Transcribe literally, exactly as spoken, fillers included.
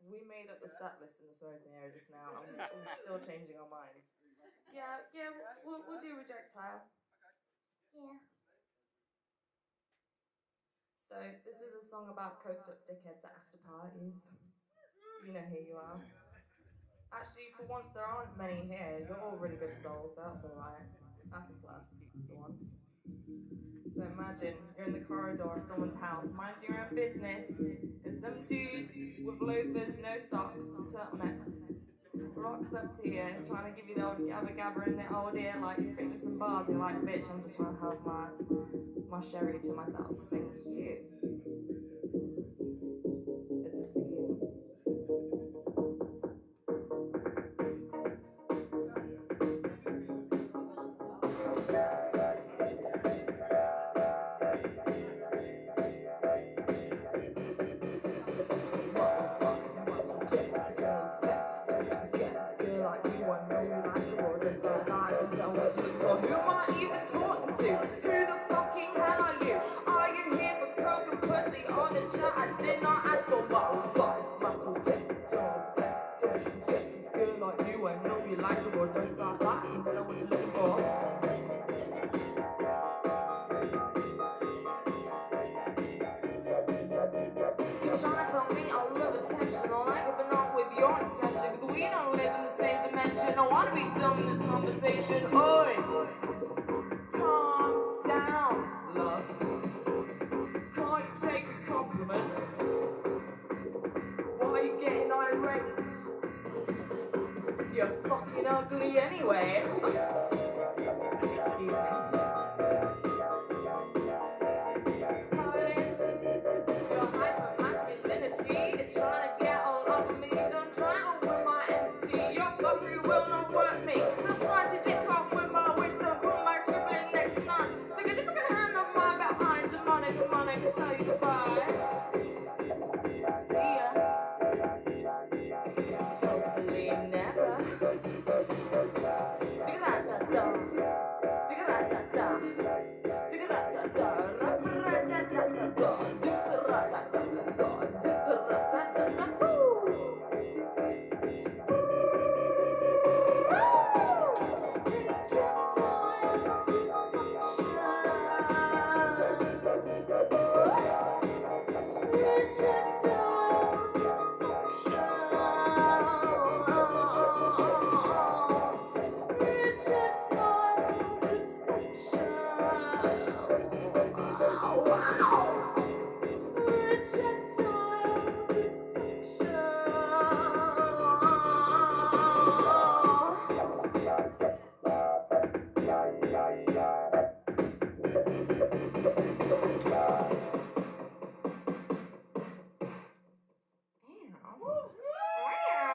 we made up the set list in the smoking area just now, and we're still changing our minds. Yeah, yeah, we'll, we'll do Rejectile. Yeah. So, this is a song about coked up dickheads at after parties. You know who you are. Actually, for once, there aren't many here. You're all really good souls, so that's alright. That's a plus, for once. So imagine you're in the corridor of someone's house, mind your own business. There's some dude with loafers, no socks, turtleneck, rocks up to you, trying to give you the old gabba gabba in the old ear, like spitting some bars. You're like, bitch, I'm just trying to have my my sherry to myself. Thank you. Is this for you? Who am I even talking to? Who the fucking hell are you? Are you here for coke and pussy on the chat? I did not ask for muscle fight, muscle take, don't fat, don't you forget me, girl like you. I know you like the word, don't start fighting, so what you looking for? You're trying to tell me I love attention, I like it but not with your intention, cause we don't live in the same dimension. I wanna be done with this conversation. Oi! Calm down, love. Can't you take a compliment? Why are you getting irate? You're fucking ugly anyway.